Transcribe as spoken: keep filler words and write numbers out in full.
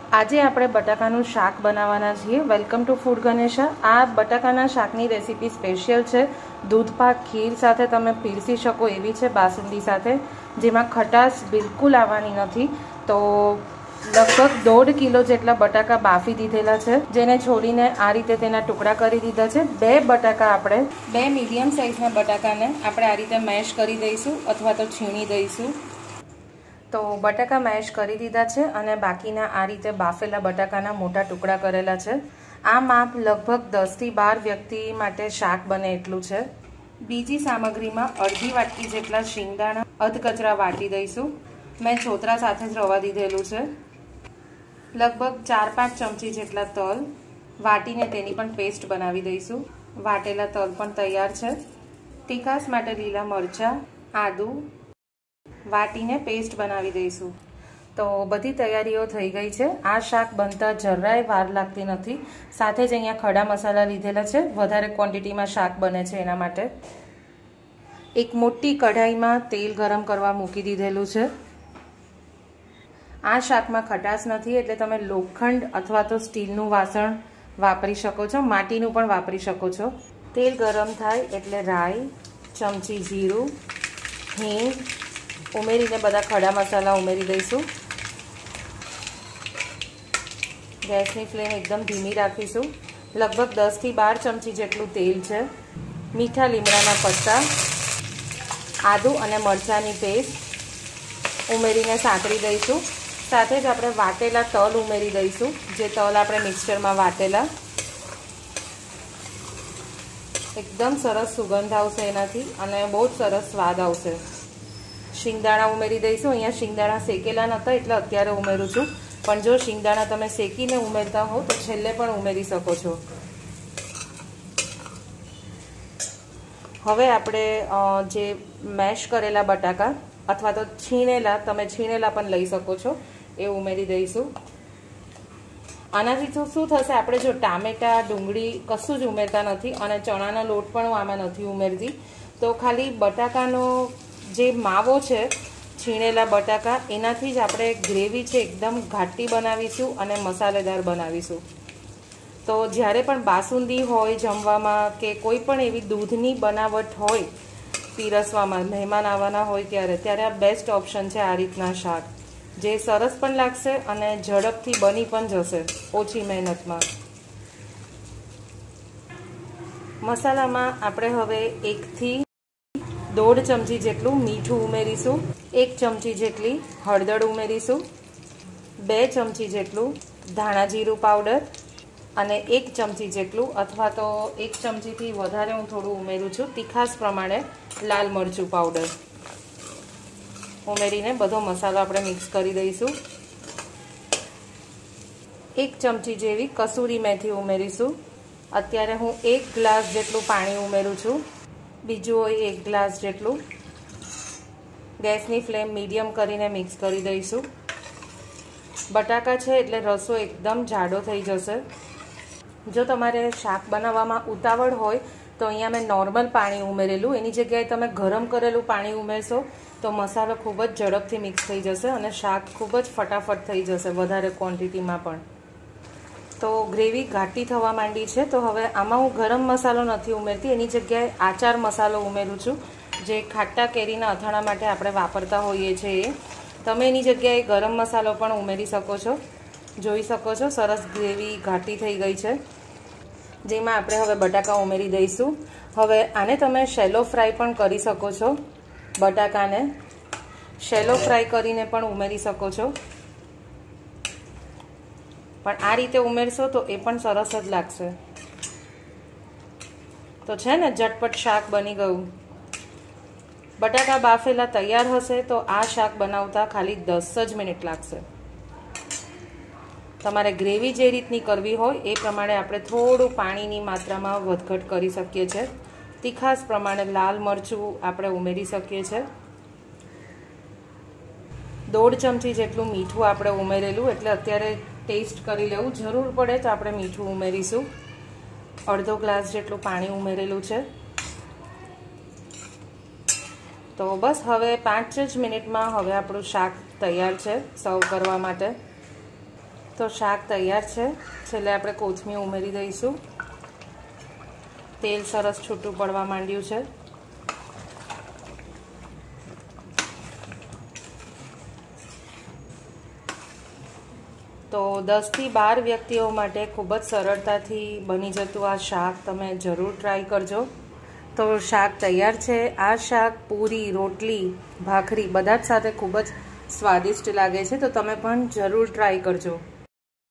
આજે આપણે બટાકાનું શાક બનાવવાના છીએ। Welcome to food Ganesha. આ બટાકાના શાકની રેસીપી સ્પેશિયલ છે। દૂધ પાક ખીર સાથે તમે પીરસી શકો એવી છે, બાસુંદી સાથે, જેમાં ખટાશ બિલકુલ આવવાની નથી। તો લગભગ દોઢ કિલો જેટલા બટાકા બાફી દીધેલા છે, જેને છોડીને આ રીતે તેના ટુકડા કરી દીધા છે। બે બટાકા આપણે બે મીડિયમ સાઇઝના બટાકાને આપણે આ રીતે મેશ કરી દઈશું અથવા તો છીણી દઈશું। તો બટાકા મેશ કરી દીધા છે અને બાકીના આ રીતે બાફેલા બટાકાના મોટા ટુકડા કરેલા છે। આ માપ લગભગ દસ થી બાર વ્યક્તિ માટે શાક બને એટલું છે। બીજી સામગ્રીમાં અડધી વાટકી જેટલા શિંગદાણા અધકચરા વાટી દઈશું। મેં છોતરા સાથે જ રવા દીધેલું છે। લગભગ ચાર પાંચ ચમચી જેટલા તલ વાટીને તેની પણ પેસ્ટ બનાવી દઈશું। વાટેલા તલ પણ તૈયાર છે। તીખાસ માટે લીલા મરચાં, આદું વાટીને પેસ્ટ બનાવી દઈશું। તો બધી તૈયારીઓ થઈ ગઈ છે। આ શાક બનતા જરાય વાર લાગતી નથી। સાથે જ અહીંયા ખડા મસાલા લીધેલા છે, વધારે ક્વોન્ટિટીમાં શાક બને છે એના માટે। એક મોટી કઢાઈમાં તેલ ગરમ કરવા મૂકી દીધેલું છે। આ શાકમાં ખટાશ નથી એટલે તમે લોખંડ અથવા તો સ્ટીલનું વાસણ વાપરી શકો છો, માટીનું પણ વાપરી શકો છો। તેલ ગરમ થાય એટલે રાઈ, ચમચી જીરું, હિંગ ઉમેરીને બધા ખડા મસાલા ઉમેરી દઈશું। ગેસની ફ્લેમ એકદમ ધીમી રાખીશું। લગભગ દસ થી બાર ચમચી જેટલું તેલ છે। મીઠા લીમડાના પત્તા, આદુ અને મરચાંની પેસ્ટ ઉમેરીને સાંતળી દઈશું। સાથે જ આપણે વાટેલા તલ ઉમેરી દઈશું, જે તલ આપણે મિક્સચરમાં વાટેલા। એકદમ સરસ સુગંધ આવશે એનાથી અને બહુ જ સરસ સ્વાદ આવશે। શિંગદાણા ઉમેરી દઈશું। અહીંયા શિંગદાણા શેકેલા નહોતા એટલે અત્યારે ઉમેરું છું, પણ જો શિંગદાણા તમે શેકીને ઉમેરતા હો તો છેલ્લે પણ ઉમેરી શકો છો। હવે આપણે જે મેશ કરેલા બટાકા અથવા તો છીણેલા, તમે છીણેલા પણ લઈ શકો છો, એ ઉમેરી દઈશું। આનાથી તો શું થશે, આપણે જો ટામેટા, ડુંગળી કશું જ ઉમેરતા નથી અને ચણાનો લોટ પણ હું આમાં નથી ઉમેરતી, તો ખાલી બટાકાનો જે માવો છે, છીણેલા બટાકા, એનાથી જ આપણે ગ્રેવી છે એકદમ ઘાટી બનાવીશું અને મસાલેદાર બનાવીશું। તો જ્યારે પણ બાસુંદી હોય જમવામાં કે કોઈ પણ એવી દૂધની બનાવટ હોય પીરસવામાં, મહેમાન આવવાના હોય ત્યારે ત્યારે આ બેસ્ટ ઓપ્શન છે આ રીતના શાક, જે સરસ પણ લાગશે અને ઝડપથી બની પણ જશે ઓછી મહેનતમાં। મસાલામાં આપણે હવે એકથી દોઢ ચમચી જેટલું મીઠું ઉમેરીશું, એક ચમચી જેટલી હળદર ઉમેરીશું, બે ચમચી જેટલું ધાણા જીરું પાવડર અને એક ચમચી જેટલું અથવા તો એક ચમચીથી વધારે હું થોડું ઉમેરું છું તીખાસ પ્રમાણે લાલ મરચું પાવડર ઉમેરીને બધો મસાલો આપણે મિક્સ કરી દઈશું। એક ચમચી જેવી કસૂરી મેથી ઉમેરીશું। અત્યારે હું એક ગ્લાસ જેટલું પાણી ઉમેરું છું, બીજું હોય એક ગ્લાસ જેટલું। ગેસની ફ્લેમ મીડિયમ કરીને મિક્સ કરી દઈશું। બટાકા છે એટલે રસો એકદમ જાડો થઈ જશે। જો તમારે શાક બનાવવામાં ઉતાવળ હોય તો અહીંયા મેં નોર્મલ પાણી ઉમેરેલું, એની જગ્યાએ તમે ગરમ કરેલું પાણી ઉમેરશો તો મસાલો ખૂબ જ ઝડપથી મિક્સ થઈ જશે અને શાક ખૂબ જ ફટાફટ થઈ જશે વધારે ક્વોન્ટિટીમાં પણ। તો ગ્રેવી ઘાટી થવા માંડી છે, તો હવે આમાં હું ગરમ મસાલો નથી ઉમેરતી, એની જગ્યાએ આચાર મસાલો ઉમેરું છું, જે ખાટા કેરીના અથાણા માટે આપણે વાપરતા હોઈએ છીએ એ। તમે એની જગ્યાએ ગરમ મસાલો પણ ઉમેરી શકો છો। જોઈ શકો છો સરસ ગ્રેવી ઘાટી થઈ ગઈ છે, જેમાં આપણે હવે બટાકા ઉમેરી દઈશું। હવે આને તમે શેલો ફ્રાય પણ કરી શકો છો, બટાકાને શેલો ફ્રાય કરીને પણ ઉમેરી શકો છો, પણ આ રીતે ઉમેરશો તો એ પણ સરસ જ લાગશે। તો છે ને ઝટપટ શાક બની ગયું। બટાકા બાફેલા તૈયાર હશે તો આ શાક બનાવતા ખાલી દસ જ મિનિટ લાગશે। તમારે ગ્રેવી જે રીતની કરવી હોય એ પ્રમાણે આપણે થોડું પાણીની માત્રામાં વધઘટ કરી શકીએ છીએ। તીખાસ પ્રમાણે લાલ મરચું આપણે ઉમેરી શકીએ છીએ। દોઢ ચમચી જેટલું મીઠું આપણે ઉમેરેલું, એટલે અત્યારે ટેસ્ટ કરી લેવું, જરૂર પડે તો આપણે મીઠું ઉમેરીશું। અડધો ગ્લાસ જેટલું પાણી ઉમેરેલું છે। તો બસ હવે પાંચ જ મિનિટમાં હવે આપણું શાક તૈયાર છે સર્વ કરવા માટે। તો શાક તૈયાર છે. છેલ્લે આપણે કોથમીર ઉમેરી દઈશું. તેલ સરસ છૂટું પડવા માંડ્યું છે. તો દસથી બાર વ્યક્તિઓ માટે ખૂબ જ સરળતાથી બની જતું આ શાક તમે જરૂર ટ્રાય કરજો. તો શાક તૈયાર છે. આ શાક પૂરી, રોટલી, ભાખરી બધા જ સાથે ખૂબ જ સ્વાદિષ્ટ લાગે છે. તો તમે પણ જરૂર ટ્રાય કરજો.